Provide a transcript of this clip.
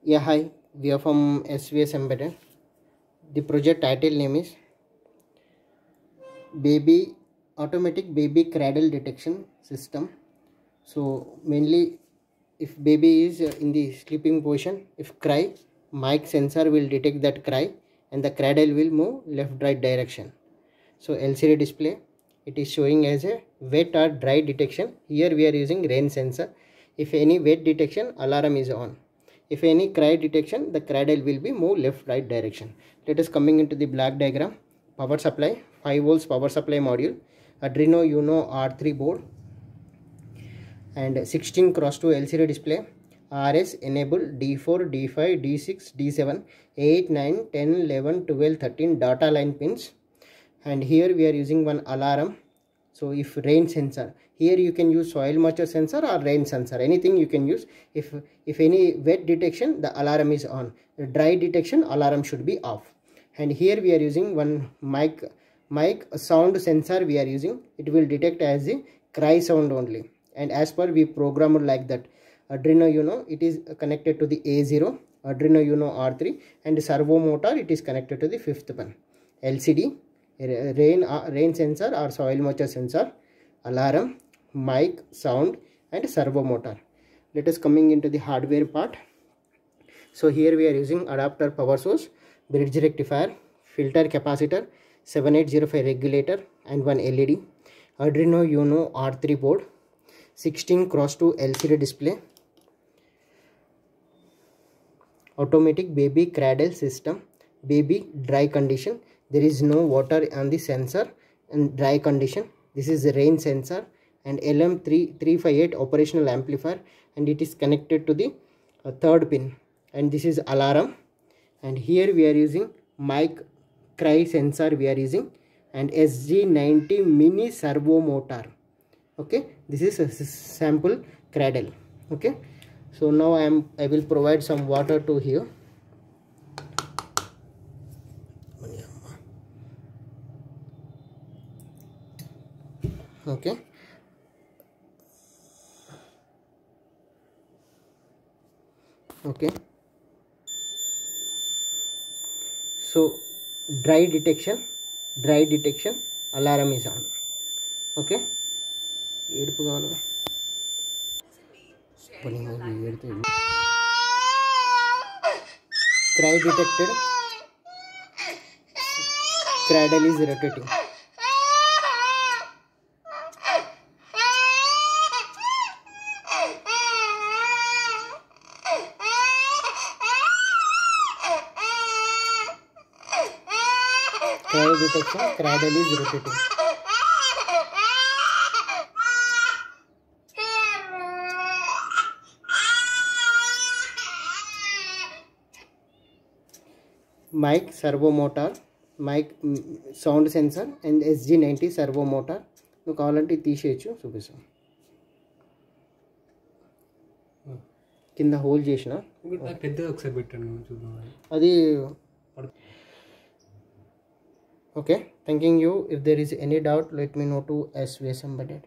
Yeah, hi, we are from SVS Embedded. The project title name is Baby Automatic Baby Cradle Detection System. So mainly if baby is in the sleeping position, if cry, mic sensor will detect that cry and the cradle will move left right direction. So LCD display, it is showing as a wet or dry detection. Here we are using rain sensor. If any wet detection, alarm is on. If any cry detection, the cradle will be move left right direction. Let us coming into the block diagram. Power supply, 5 volts power supply module, Arduino Uno R3 board, and 16 cross 2 LCD display. RS enable D4, D5, D6, D7, 8, 9, 10, 11, 12, 13 data line pins. And here we are using one alarm. So if rain sensor, here you can use soil moisture sensor or rain sensor, anything you can use. If any wet detection, the alarm is on. The dry detection, alarm should be off. And here we are using one mic sound sensor we are using. It will detect as the cry sound only, and as per we programmed like that. Arduino Uno, it is connected to the A0, Arduino Uno R3, and servo motor, it is connected to the 5th pin. LCD, rain sensor or soil moisture sensor, alarm, mic, sound, and servo motor. Let us coming into the hardware part. So here we are using adapter power source, bridge rectifier, filter capacitor, 7805 regulator, and one LED. Arduino Uno R3 board, 16 cross 2 LCD display, automatic baby cradle system, baby dry condition. There is no water on the sensor and dry condition. This is the rain sensor, and LM358 operational amplifier, and it is connected to the third pin. And this is alarm, and here we are using mic cry sensor we are using, and SG90 mini servo motor. Okay, this is a sample cradle. Okay, so now I will provide some water to here. Okay, okay, so dry detection, alarm is on. Okay, cry detected, cradle is rotating. Cry detection, cradle is rotating. Mic servo motor, mic sound sensor, and SG90 servo motor. నువ్వు కావాలంటే తీసేయచ్చు, చూపిస్తాను. కింద whole చేసిన పెద్దది ఒకసారి పెట్టండి చూద్దాం అది. Okay, thanking you. If there is any doubt, let me know to SVS Embedded.